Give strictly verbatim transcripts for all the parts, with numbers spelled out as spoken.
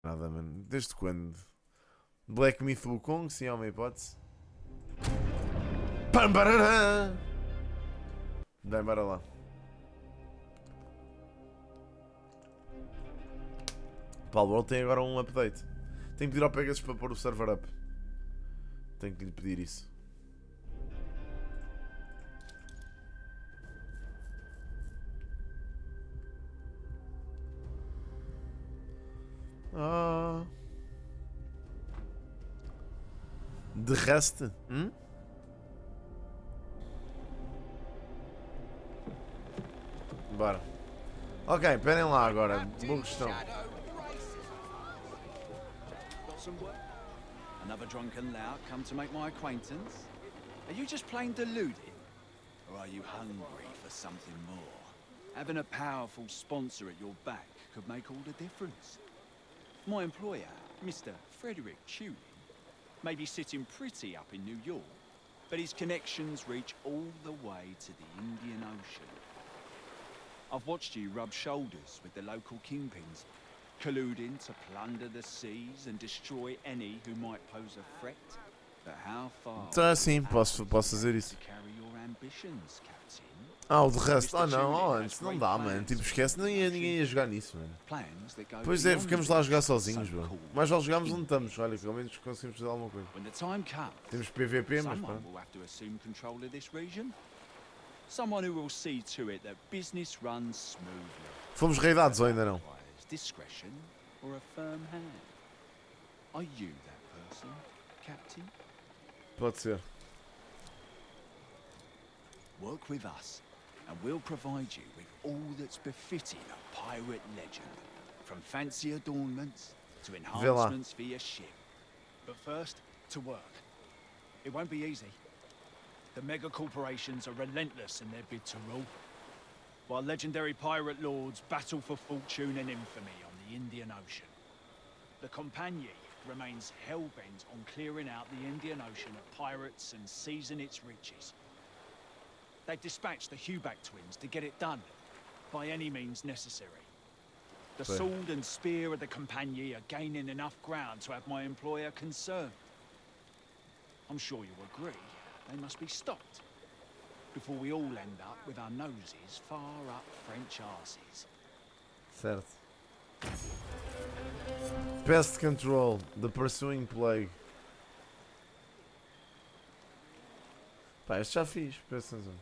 Nada, mano. Desde quando? Black Myth Wukong, sim, é uma hipótese. Pam, barará! Dá, embora lá. Palworld tem agora um update. Tenho que pedir ao Pegasus para pôr o server up. Tenho que lhe pedir isso. Ah. De resto, hum? Bora. Ok, esperem lá agora. Boa questão. Another drunken lout come to make my acquaintance? Are you just plain deluded? Or are you hungry for something more? Having a powerful sponsor at your back could make all the difference. My employer, Mister Frederick Turing, may be sitting pretty up in New York, but his connections reach all the way to the Indian Ocean. I've watched you rub shoulders with the local kingpins, colluding to plunder the seas and destroy any who might pose a threat. But how far Então é assim, posso, posso fazer isso. to carry your ambitions, Captain? Ah, o de resto. Ah não, oh, antes não dá, mano. Tipo, esquece, nem ia, ninguém ia jogar nisso, mano. Plans that go Pois é, beyond ficamos lá a jogar the sozinhos, bro. so-called Mas já jogámos onde estamos, olha, pelo menos conseguimos fazer alguma coisa. When the time comes, Temos P V P, mas someone pronto. will have to assume control of this region. Someone who will see to it that business runs smoothly. Fomos raidados ou ainda não? Requires discretion or a firm hand. Are you that person, Captain? Pode ser. Work with us, and we'll provide you with all that's befitting a pirate legend. From fancy adornments to enhancements for your ship. But first, to work. It won't be easy. The mega corporations are relentless in their bid to rule, while legendary pirate lords battle for fortune and infamy on the Indian Ocean. The Compagnie remains hell-bent on clearing out the Indian Ocean of pirates and seizing its riches. They've dispatched the Huback twins to get it done, by any means necessary. The Fair. sword and spear of the Compagnie are gaining enough ground to have my employer concerned. I'm sure you'll agree, they must be stopped, before we all end up with our noses far up French arses. Certo. Pest Control, The Pursuing Plague. Pá, este já fiz, presta atenção.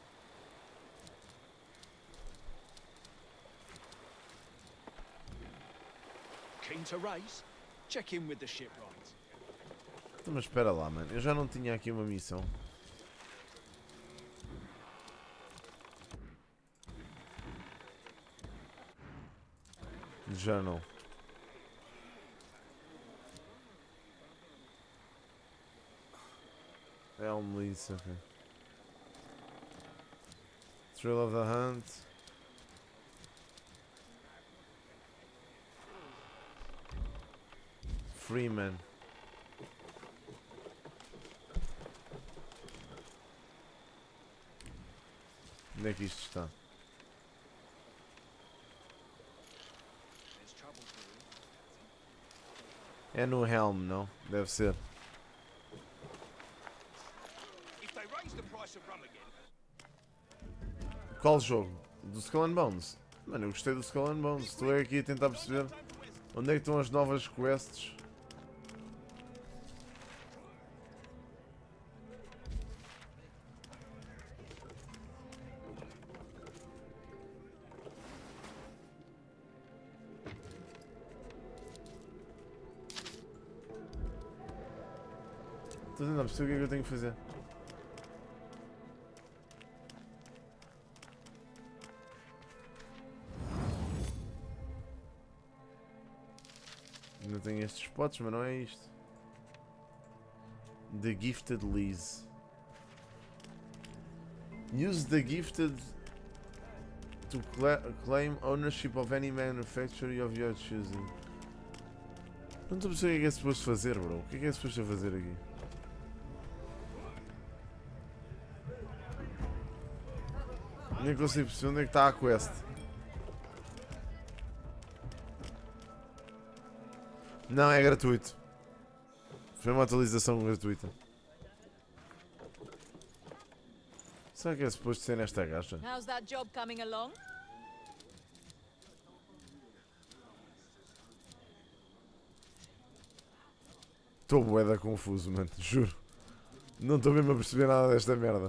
Keen to race? Check in with the shipwrights. Então, mas espera lá, mano. Eu já não tinha aqui uma missão. Journal. Elm Lease, ok. Thrill of the Hunt. Freeman. Onde é que isto está? É no Helm, não? Deve ser. Qual jogo? Do Skull and Bones? Mano, eu gostei do Skull and Bones. Estou aqui a tentar perceber onde é que estão as novas quests. Estou a tentar perceber o que é que eu tenho que fazer. Ainda tenho estes spots, mas não é isto. The Gifted Lease. Use the Gifted to claim ownership of any manufacturer of your choosing. Não estou a perceber o que é que é suposto fazer, bro. O que é que é suposto fazer aqui? Nem consigo perceber onde é que está a quest. Não, é gratuito. Foi uma atualização gratuita. Será que é suposto ser nesta caixa? How's that job coming along? Estou bué da confuso, mano, juro. Não estou mesmo a perceber nada desta merda.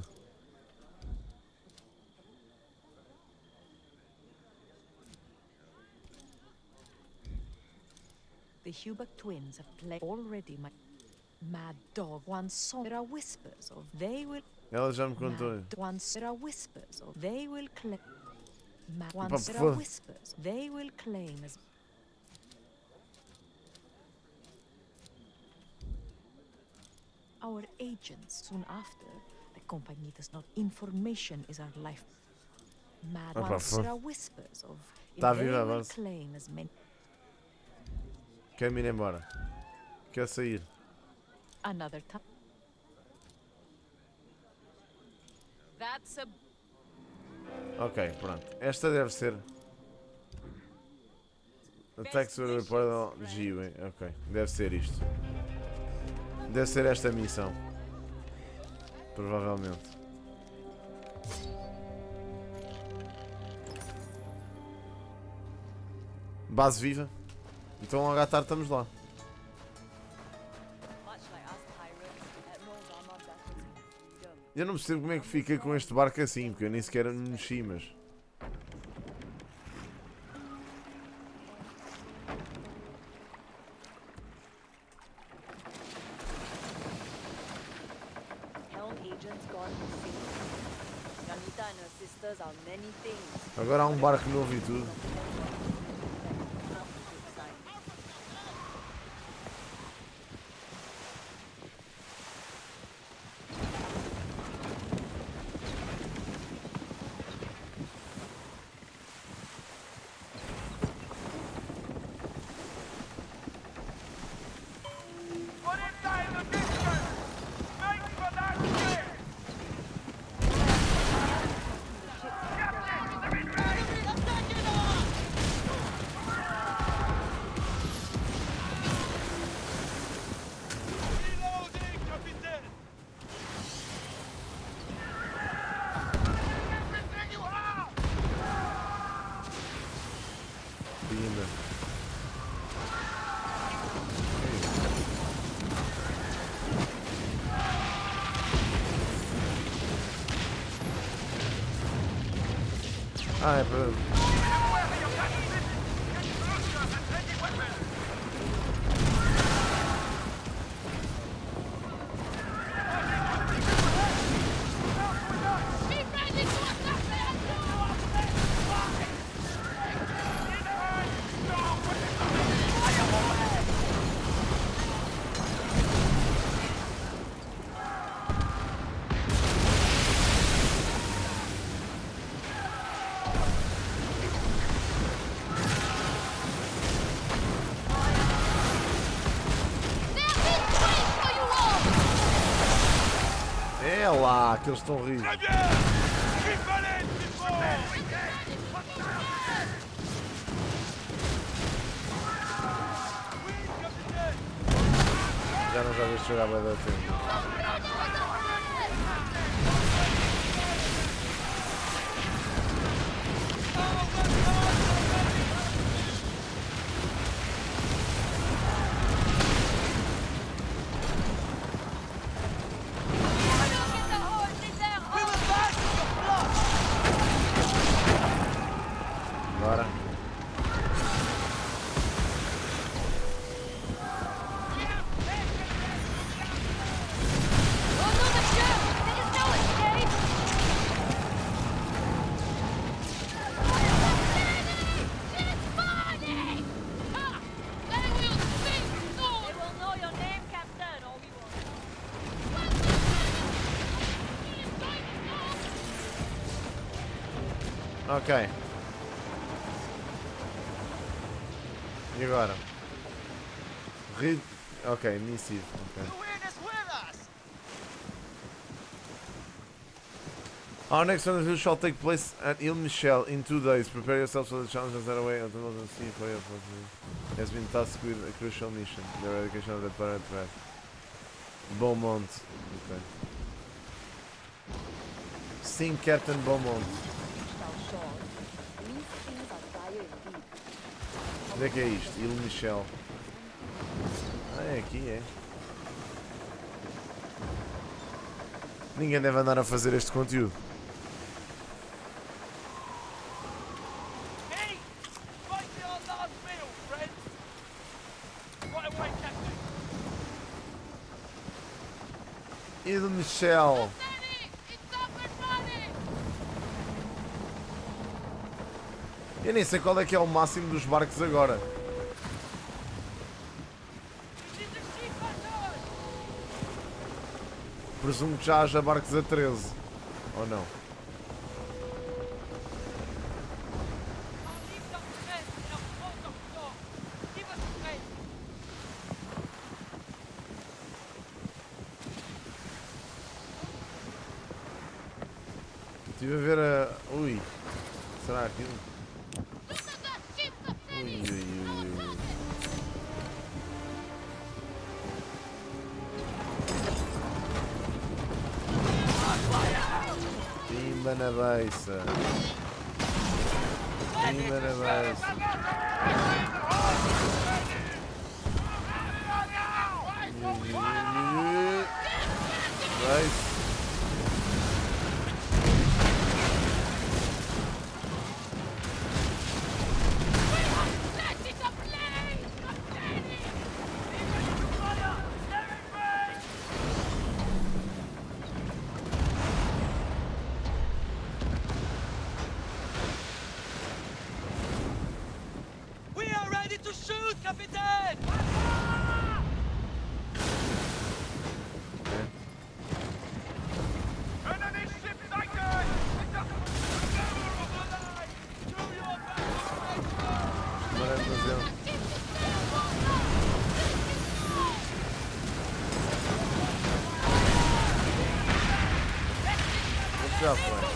The Hubert twins have played already. My mad dog once saw. There are whispers of they will. Ela já me contou. Mad, once there are whispers of they will claim. Mad, Pá, once there por are favor. whispers they will claim as. Our agents soon after. The company does not. Information is our life. Mad Ah, pá, once por- there are whispers of. Tá they viva a will base. claim as many. Quer-me ir embora. Quer sair. Another time. That's a. Ok, pronto. Esta deve ser. Attack Survey Portal G U, ok. Deve ser isto. Deve ser esta missão. Provavelmente. Base viva. Então logo à tarde estamos lá. Eu não percebo como é que fiquei com este barco assim, porque eu nem sequer me mexi, mas... Agora há um barco novo e tudo. Pina. Ah, é para... É lá que eles estão rindo. Já não já viste jogar bem da tempo. Bora. Ok. E agora? Read... Ok, missive. Okay. Our next rendezvous shall take place at Il Michel in two days. Prepare yourselves for the challenges that away. has been tasked with a crucial mission, the eradication of the pirate threat. Beaumont. Okay. Sim, Captain Beaumont. Onde é que é isto? Il Michel. Ah, é aqui, é. Ninguém deve andar a fazer este conteúdo. Il Michel. Eu nem sei qual é que é o máximo dos barcos agora. Presumo que já haja barcos a treze. Ou não? Estive a ver a... Ui. Será aquilo? Ui, ui, ui, ui. Pimba na beiça. Pimba na beiça. Beiça. Já foi.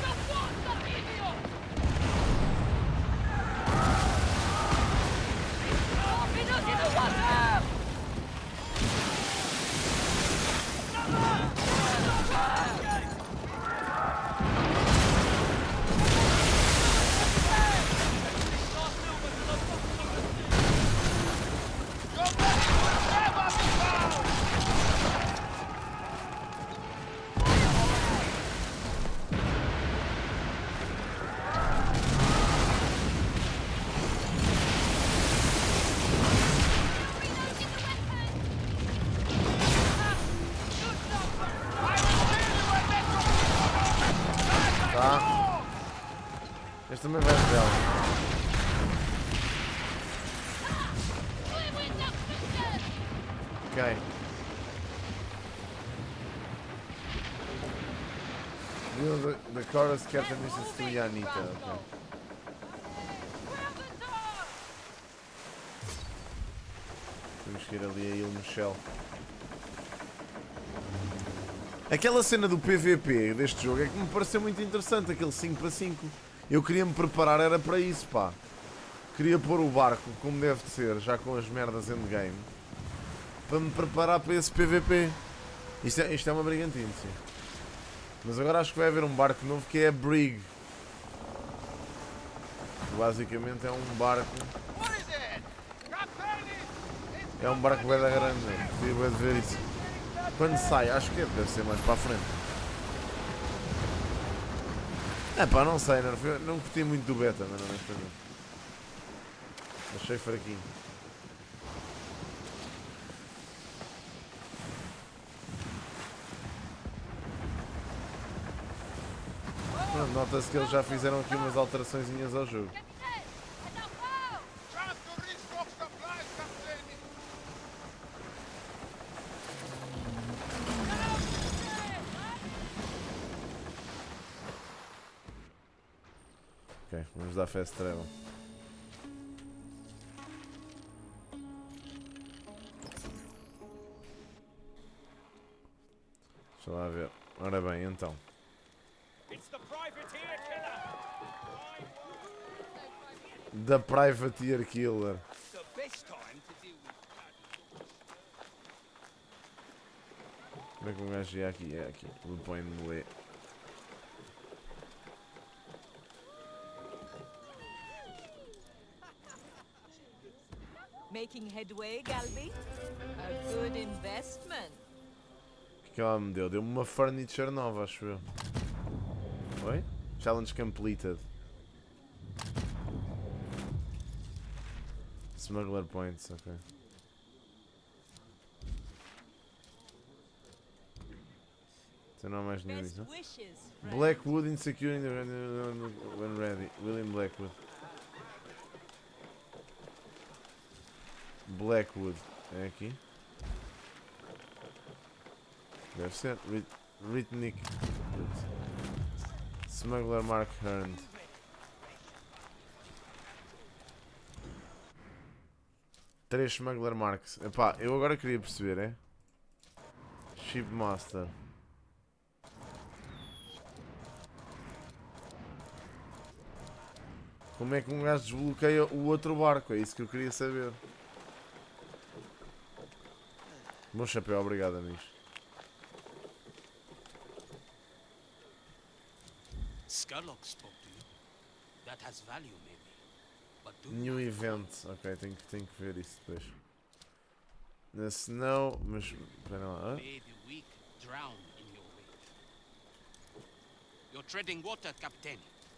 Este também vai revelar. Ok. Deal the, the chorus captain missions to Yanita. Okay. Temos que ir ali a Il Michel. Aquela cena do P V P deste jogo é que me pareceu muito interessante, aquele cinco para cinco. Eu queria me preparar, era para isso, pá. Queria pôr o barco como deve de ser, já com as merdas endgame, para me preparar para esse P V P. Isto é, isto é uma brigantina, sim. Mas agora acho que vai haver um barco novo que é a Brig. Basicamente é um barco. É um barco bem da grande. Queria ver isso. Quando sai, acho que deve ser mais para a frente. É pá, não sei, não, não curti muito do beta, mas honestamente. Achei fraquinho. Nota-se que eles já fizeram aqui umas alteraçõezinhas ao jogo. Ok, vamos dar fast travel. Deixa lá ver. Ora bem, então. The Privateer Killer. The best time Como é que um gajo ia aqui? É aqui. Ele põe no E. Making headway, Galby? A good investment. O que é que ela me deu? Deu-me uma furniture nova, acho eu. Oi? Challenge completed. Smuggler points, ok. Então não há mais nenhum disso, não? Blackwood in securing the when ready. William Blackwood. Blackwood. É aqui. Deve ser. Ritnik. Smuggler Mark Hearn. Três Smuggler Marks. Epá, eu agora queria perceber, é? Shipmaster. Como é que um gajo desbloqueia o outro barco? É isso que eu queria saber. Bom chapéu, obrigado, amigos. Scarlock spoke to you. That has value, maybe. But do New event. Ok, tenho que, tenho que ver isso depois. Na Snow, mas... Espera lá. may the weak drown in your wake. You're treading water, Captain.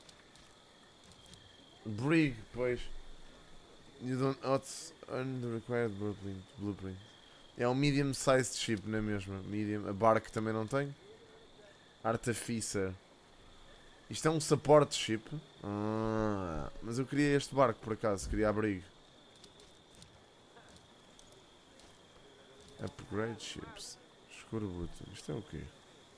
Brig, pois. You don't earn the required blueprint. blueprint. É um medium sized ship, não é mesmo? Medium. A barco também não tem. Artificer. Isto é um support ship. Ah, mas eu queria este barco por acaso. Queria a Brig. Upgrade ships. Escorbuto. Isto é o quê?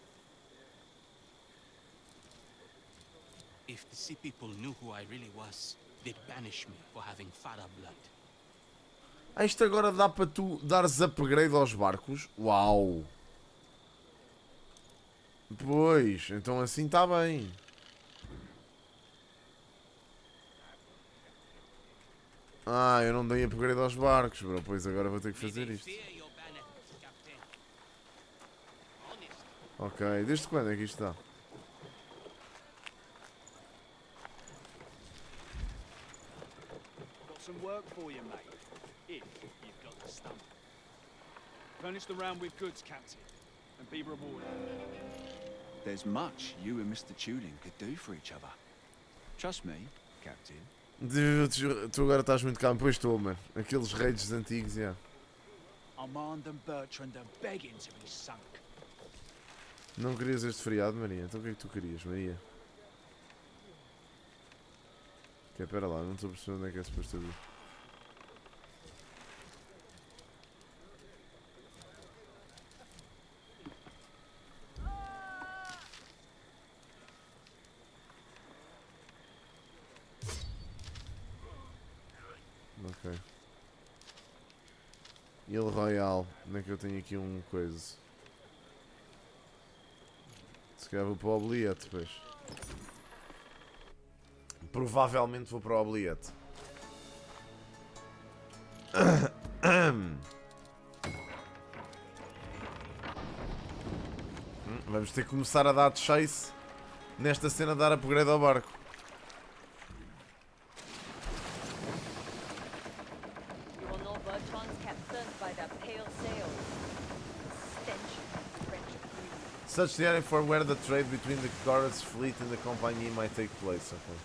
If the sea people knew who I really was, they'd banish me for having Farah blood. Ah, isto agora dá para tu dares upgrade aos barcos? Uau! Pois, então assim está bem. Ah, eu não dei upgrade aos barcos, bro. Pois agora vou ter que fazer isto. Ok, desde quando é que isto está? Got some work for you, mate. If you've got the stomach. Furnish the round with goods, Captain, and be rewarded. There's much you and Mister Tuling could do for each other. Trust me, Captain. Tu, tu agora estás muito calmo. Pois estou, mano. Aqueles raids antigos, já. Yeah. Armand and Bertrand are begging to be sunk. Não querias este feriado, Maria? Então o que é que tu querias, Maria? Ok, pera lá, não estou a perceber onde é que é suposto ir. Ok. Ile Royal, onde é que eu tenho aqui um coisa? Se calhar vou para o Obliette depois. Provavelmente vou para o Obliette. Vamos ter que começar a dar chase nesta cena de dar upgrade ao barco. Such the area for where the trade between the Cora's fleet and the company might take place. Okay.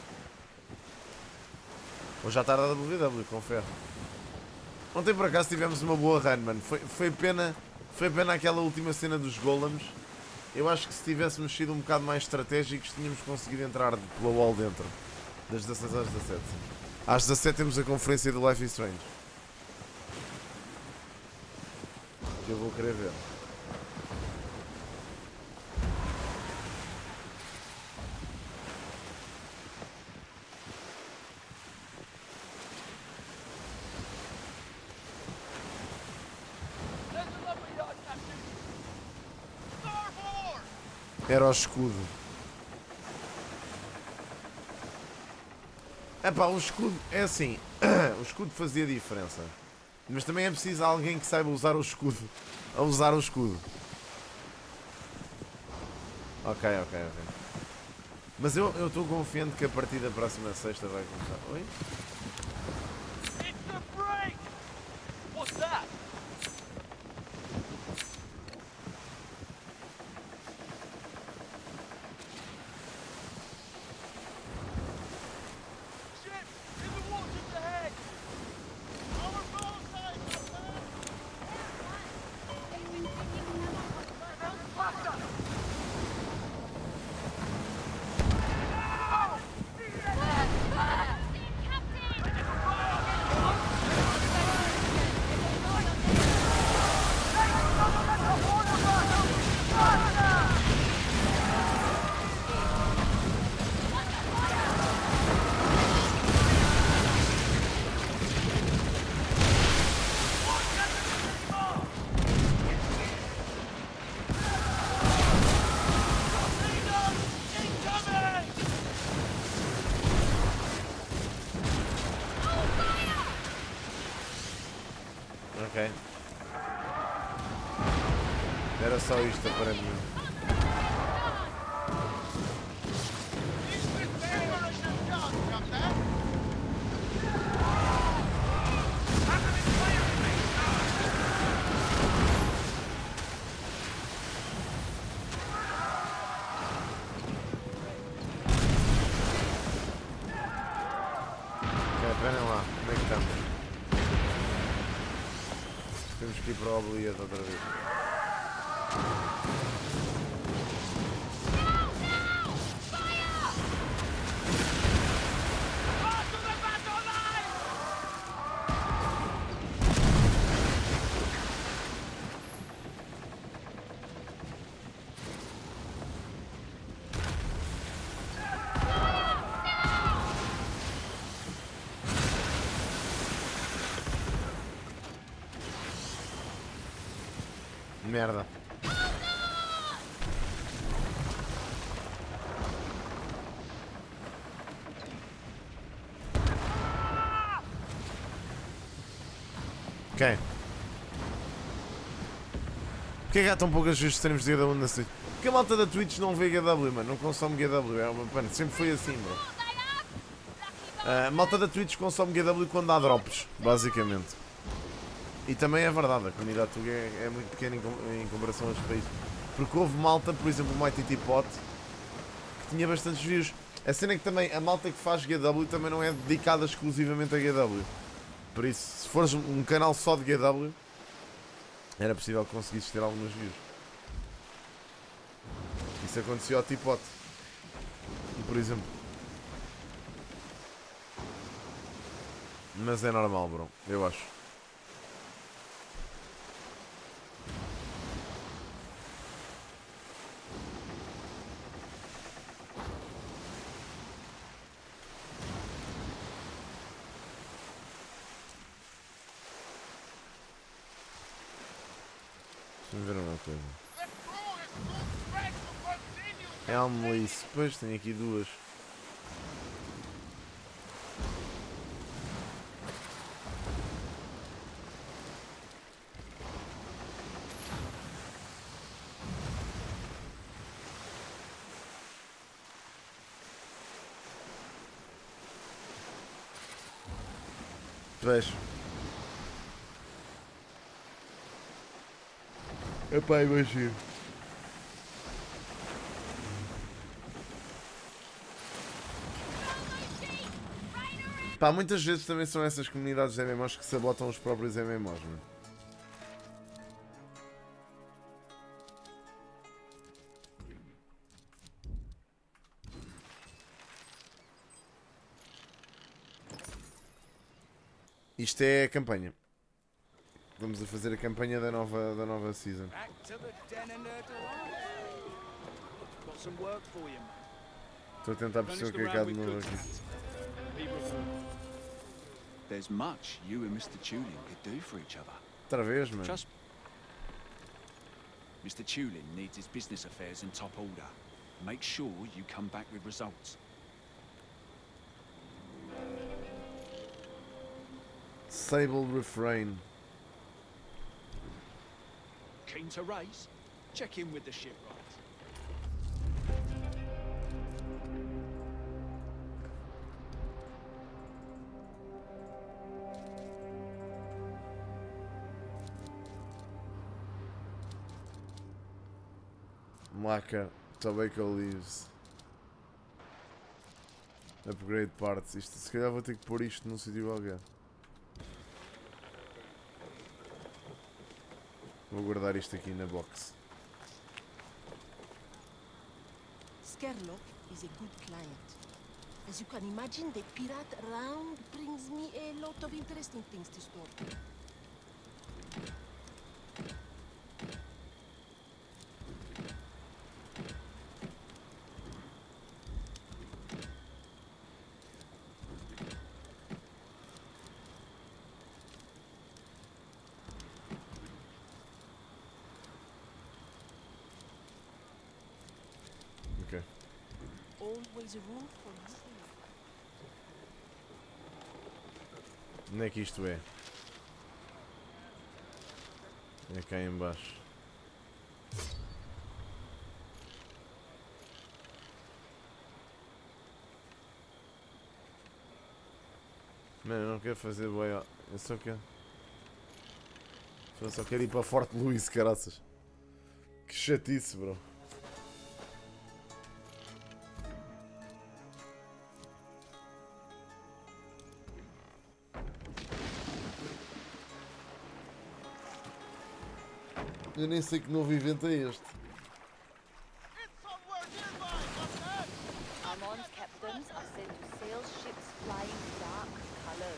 Hoje à tarde a W W, confere. Ontem por acaso tivemos uma boa run, mano. Foi, foi pena, foi pena aquela última cena dos golems. Eu acho que se tivéssemos sido um bocado mais estratégicos, tínhamos conseguido entrar pela wall dentro. Das dezasseis às dezassete. Às dezassete temos a conferência do Life is Strange. Que eu vou querer ver. Era o escudo. Epá, o escudo é assim. O escudo fazia diferença. Mas também é preciso alguém que saiba usar o escudo. A usar o escudo. Ok, ok, ok. Mas eu estou confiante que a partir da próxima sexta vai começar. Oi? It's the break! What's that? Ship! In the waters ahead! Our boat side, Ok. Era só isto, aparentemente. Ok, esperem lá. Como é que estamos? Temos que ir para o Oblivion outra vez. Merda. Ok. Porquê é que há tão poucas vezes streams de G W na Switch? Porque a malta da Twitch não vê G W, mano. Não consome G W. É uma pena. Sempre foi assim, bro. A malta da Twitch consome G W quando há drops, basicamente. E também é verdade, a comunidade Tuga é, é muito pequena em, com, em comparação aos países. Porque houve malta, por exemplo, o Mighty Teapot, que tinha bastantes views. A cena é que também a malta que faz G W também não é dedicada exclusivamente a G W. Por isso, se fores um canal só de G W, era possível que conseguisses ter algumas views. Isso aconteceu ao Teapot, por exemplo. Mas é normal, bro, eu acho. Deixa-me ver uma coisa. Helmless, depois tenho aqui duas. Vejo. Epá, imagino. Pá, muitas vezes também são essas comunidades de M M Os que sabotam os próprios M M Os, não é? Isto é a campanha. Vamos a fazer a campanha da nova, da nova season. Estou a tentar perceber o que é que há de novo aqui. There's much you and mister Tulin could do for each other. Outra vez, mano. Trust mister Tulin needs his business affairs in top order. Make sure you come back with results. Sable refrain. Keen to race? Check in with the shipwright. Maca, tobacco leaves. Upgrade parts. Isto, se calhar vou ter que pôr isto num sítio qualquer. Vou guardar isto aqui na box. Skerlock is a good client. As you can imagine, the pirate round brings me a lot of interesting things to store. Ok. Always room for you. Onde é que isto é? É cá em baixo. Mano, eu não quero fazer boia. Eu só quero. Eu só quero ir para Fort Louis, caraças. Que chatice, bro. Eu nem sei que novo evento é este. Amon's captains are sent to sail ships flying dark colors.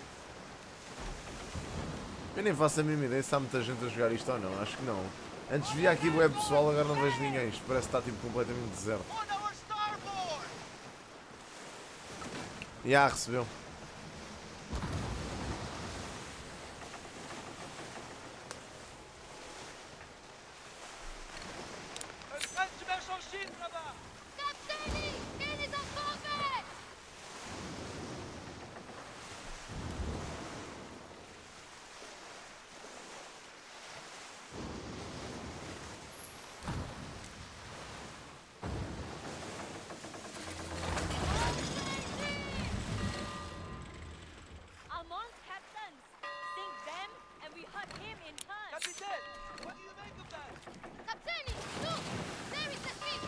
Eu nem faço a mínima ideia se há muita gente a jogar isto ou não. Acho que não. Antes via aqui web pessoal, agora não vejo ninguém. Isto parece que está tipo completamente deserto. E ah, recebeu. Amon's captains! Sink them and we hurt him in turn! Captain, what do you make of that? Captain, look! There is a ship!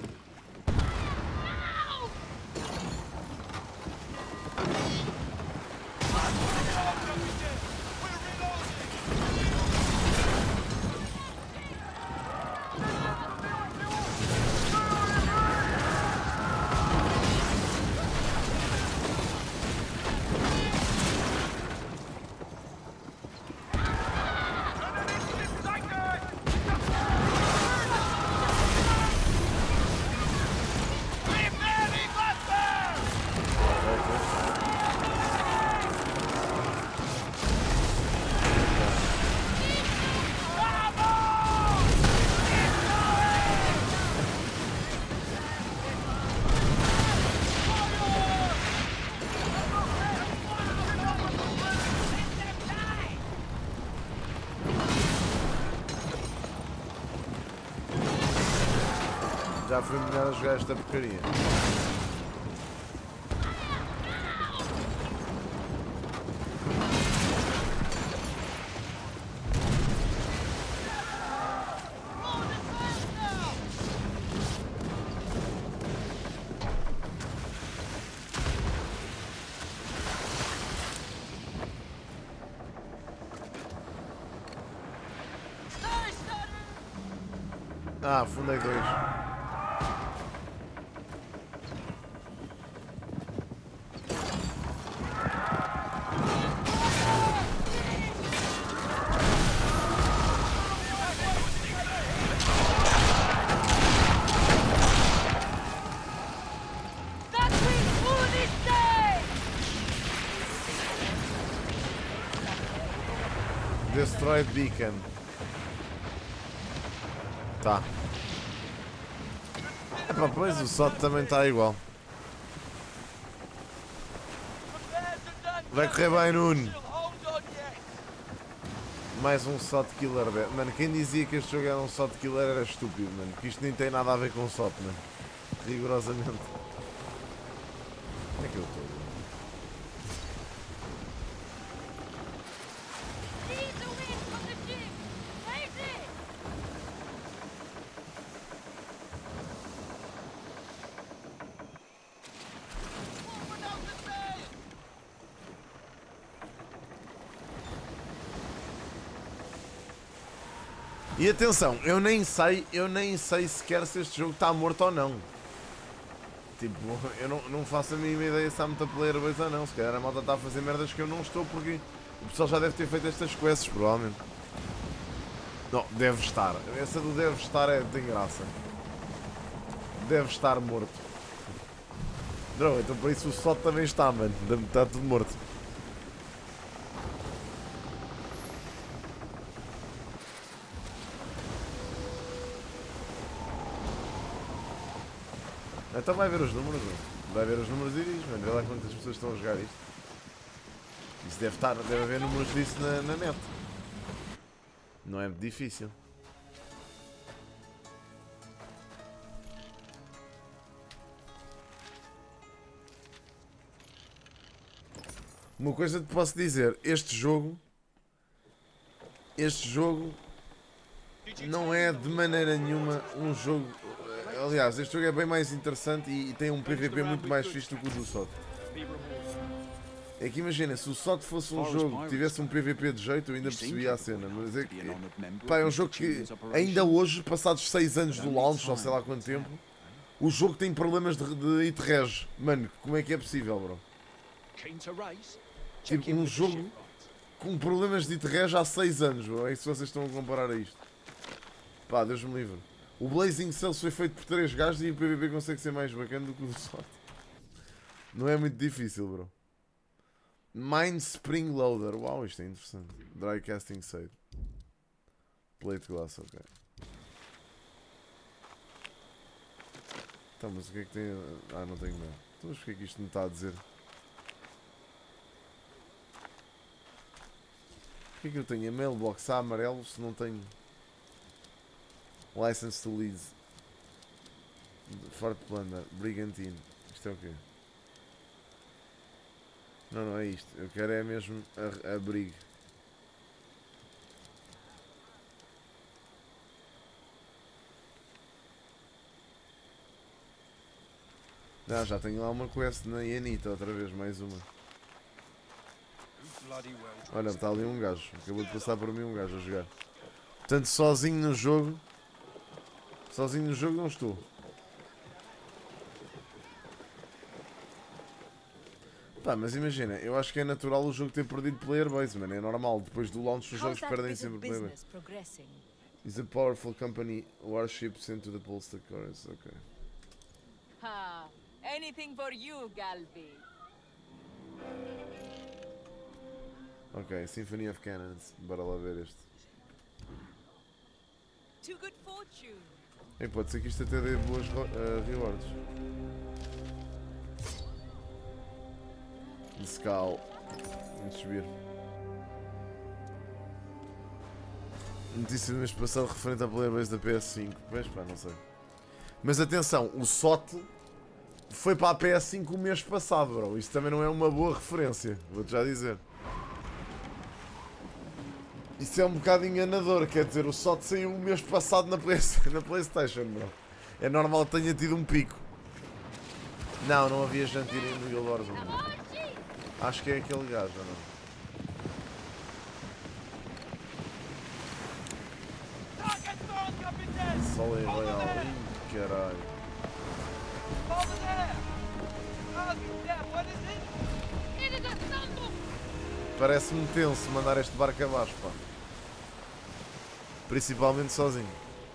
Já foi melhor a jogar esta porcaria. Ah, afundei dois. Destroyed beacon. Tá. Epá, pois o S O T também está igual. Vai correr bem, Nuno. Mais um S O T killer. Mano, quem dizia que este jogo era um S O T killer era estúpido, mano. Que isto nem tem nada a ver com o S O T, mano. Rigorosamente. Onde é que eu estou? E atenção, eu nem sei, eu nem sei sequer se este jogo está morto ou não. Tipo, eu não, não faço a mínima ideia se há muita player base ou não. Se calhar a malta está a fazer merdas que eu não estou, porque o pessoal já deve ter feito estas quests, provavelmente. Não, deve estar. Essa do deve estar é tem graça. Deve estar morto. Não, então por isso o S O T também está, mano. Está tudo morto. Então vai ver os números, mano. Vai ver os números e diz, mano. Vê lá quantas pessoas estão a jogar isto. Isso deve estar, deve haver números disso na, na net. Não é difícil. Uma coisa que te posso dizer, este jogo, este jogo não é de maneira nenhuma um jogo, aliás, este jogo é bem mais interessante e, e tem um P V P muito mais fixe do que o do S O T. É que imagina, se o S O T fosse um jogo que tivesse um P V P de jeito, eu ainda percebia a cena, mas é que, pá, é um jogo que ainda hoje, passados seis anos do launch, ou sei lá quanto tempo, o jogo tem problemas de, de hit reg. Mano, como é que é possível, bro? Tipo, um jogo com problemas de hit reg há seis anos, bro. É se vocês estão a comparar a isto. Pá, Deus me livre. O Blazing Cells foi feito por três gajos e o P V P consegue ser mais bacana do que o do S O T. Não é muito difícil, bro. Mine Spring Loader. Uau, isto é interessante. Dry Casting Save. Plate Glass, ok. Então, mas o que é que tem... Ah, não tenho nada. Então, mas o que é que isto me está a dizer? Porquê é que eu tenho a mailbox a amarelo se não tenho... License to Lease. Fort Plunder. Brigantine. Isto é o quê? Não, não é isto. Eu quero é mesmo a, a Brig. Não, já tenho lá uma quest na Yanita, outra vez, mais uma. Olha, está ali um gajo. Acabou de passar por mim um gajo a jogar. Portanto, sozinho no jogo... Sozinho no jogo não estou. Pá, mas imagina, eu acho que é natural o jogo ter perdido player base, mano. É normal, depois do launch os jogos perdem sempre player base. Is a powerful company warship sent to the Polster Chorus, ok. Ha, anything for you, Galvi. Ok, Symphony of Cannons, bora lá ver este. To good fortune. Ei, pode ser que isto até dê boas uh, rewards. De Scal. Vamos subir. Notícia do mês passado referente à player base da P S cinco. Pois pá, não sei. Mas atenção, o S O T foi para a P S cinco o mês passado, bro. Isso também não é uma boa referência, vou-te já dizer. Isso é um bocado enganador, quer dizer, o S O T saiu o mês passado na, Play na PlayStation, bro. É normal que tenha tido um pico. Não, não havia gente ir no Guild Wars. Acho que é aquele gajo, ou não? Sol em Royal. Ih, caralho. Parece-me tenso mandar este barco abaixo, pá. Principalmente sozinho.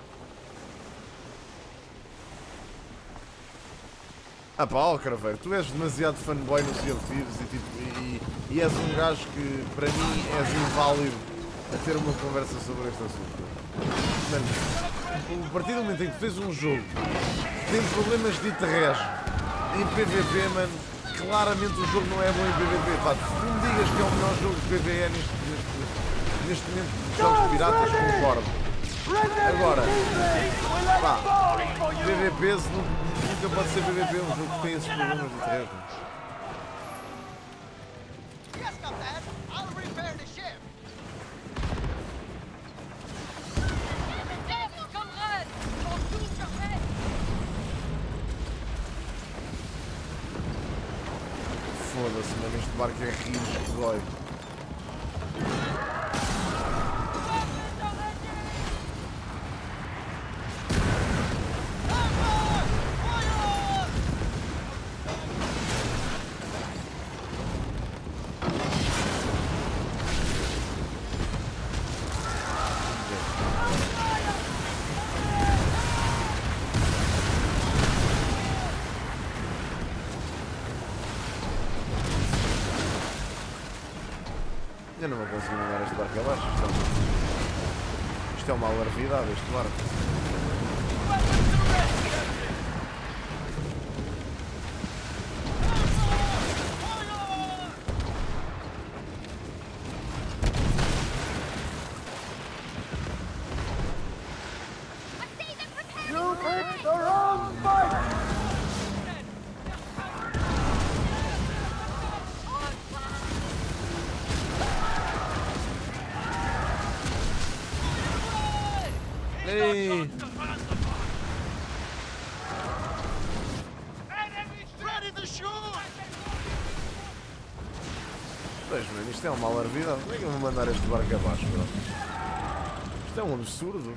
Ah pá, ó Craveiro, tu és demasiado fanboy no Sea of Thieves e, tipo, e, e és um gajo que, para mim, és inválido a ter uma conversa sobre este assunto. Mano, a partir do momento em que tens um jogo que tem problemas de hit reg em P V P, mano, claramente o jogo não é bom em P V P. Pá, se tu me digas que é o melhor jogo de P V E neste, neste, neste momento dos jogos piratas, concordo. Agora, pá, P V P nunca pode ser P V P, um jogo que tem esses problemas de hit reg. Foda-se, mano, este barco é rijo que dói. Eu não vou conseguir mandar este barco abaixo. Isto é uma, isto é uma alarvidade, este barco. Ei! Pois, mano, isto é uma alarvidade. Como é que eu vou mandar este barco abaixo, bro? Isto é um absurdo.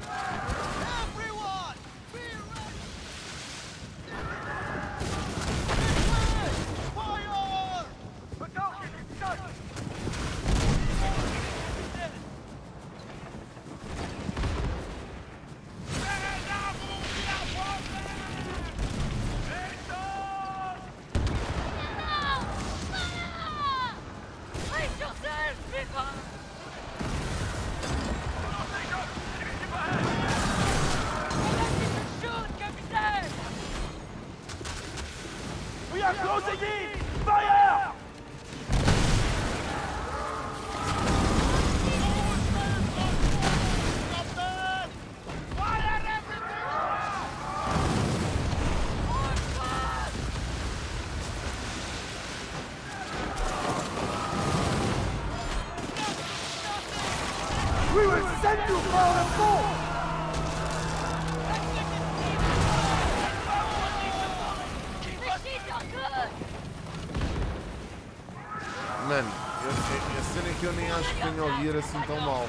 Mano, eu, eu, a cena é que eu nem acho que tenho a ouvir assim tão mal.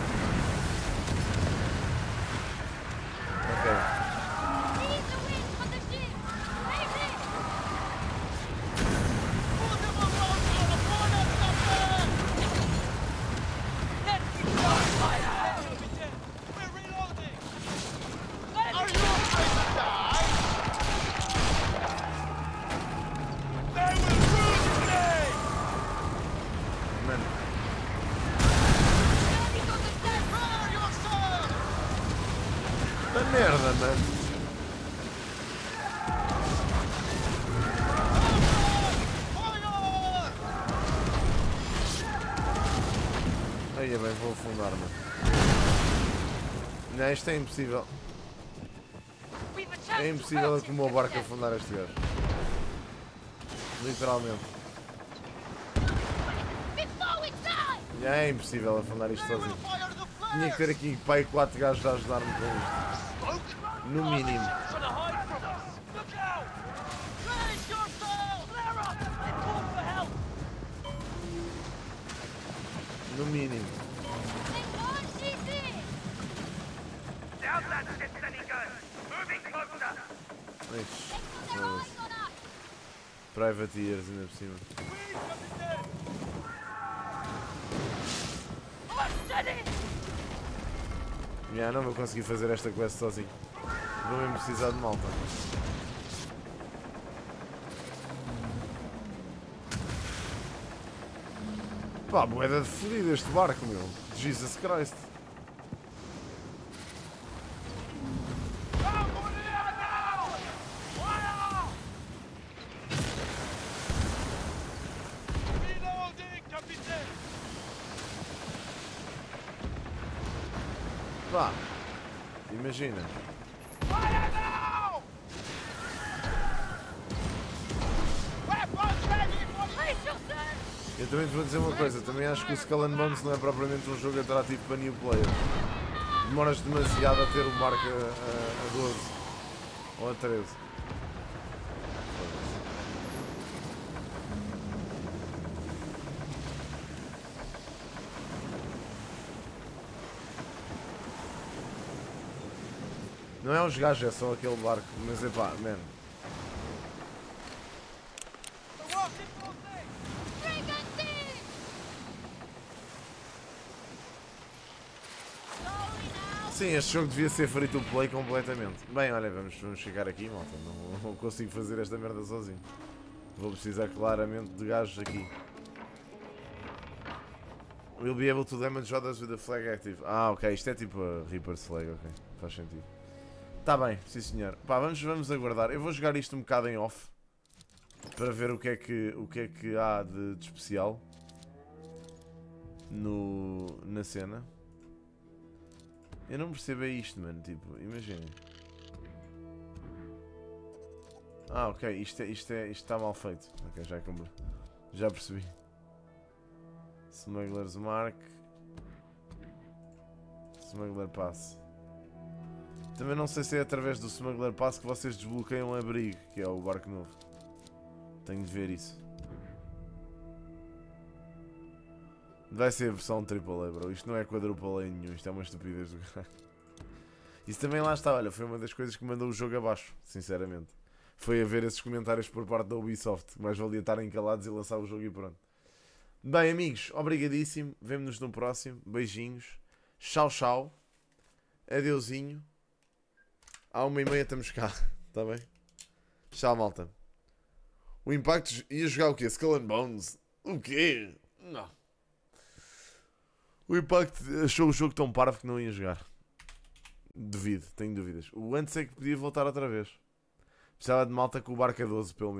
Ok. Merda, mano. Aí é bem, vou afundar, mano. Não, isto é impossível. É impossível com o meu barco afundar este gajo. Literalmente. É impossível afundar isto sozinho. Tinha que ter aqui pai quatro gajos a ajudar-me com isto. No mínimo. No mínimo. Ixi, privateers ainda por cima. Já não vou conseguir fazer esta quest sozinho. Vou mesmo precisar de malta. Pá, moeda de fodido este barco, meu. Jesus Christ. Pá, imagina. Eu também te vou dizer uma coisa, também acho que o Skull and Bones não é propriamente um jogo atrativo para new players. Demoras demasiado a ter o barco a, a, a doze ou a treze. Não é os gajos, é só aquele barco, mas é pá, man. Sim, este jogo devia ser free to play completamente. Bem, olha, vamos, vamos ficar aqui, malta. Não, não consigo fazer esta merda sozinho. Vou precisar claramente de gajos aqui. We'll be able to damage others with the flag active. Ah, ok. Isto é tipo a Reaper's flag, ok. Faz sentido. Tá bem, sim senhor. Pá, vamos, vamos aguardar. Eu vou jogar isto um bocado em off. Para ver o que é que, o que, é que há de, de especial. No, na cena. Eu não percebo isto, mano. Tipo, imaginem. Ah, ok. Isto, é, isto, é, isto está mal feito. Ok, já, já percebi. Smuggler's Mark. Smuggler Pass. Também não sei se é através do Smuggler Pass que vocês desbloqueiam o abrigo, que é o barco novo. Tenho de ver isso. Vai ser a versão triplo A, bro. Isto não é quadruple A nenhum. Isto é uma estupidez do caralho. Isso também lá está, olha. Foi uma das coisas que mandou o jogo abaixo, sinceramente. Foi a ver esses comentários por parte da Ubisoft. Mais valia estarem calados e lançar o jogo e pronto. Bem, amigos, obrigadíssimo. Vemo-nos no próximo. Beijinhos. Tchau, tchau. Adeusinho. À uma e meia estamos cá. Está bem? Tchau, malta. O Impacto ia jogar o quê? Skull and Bones? O quê? Não. O Impacto achou o jogo tão parvo que não ia jogar. Duvido, tenho dúvidas. O antes é que podia voltar outra vez. Precisava de malta com o barco a doze, pelo menos.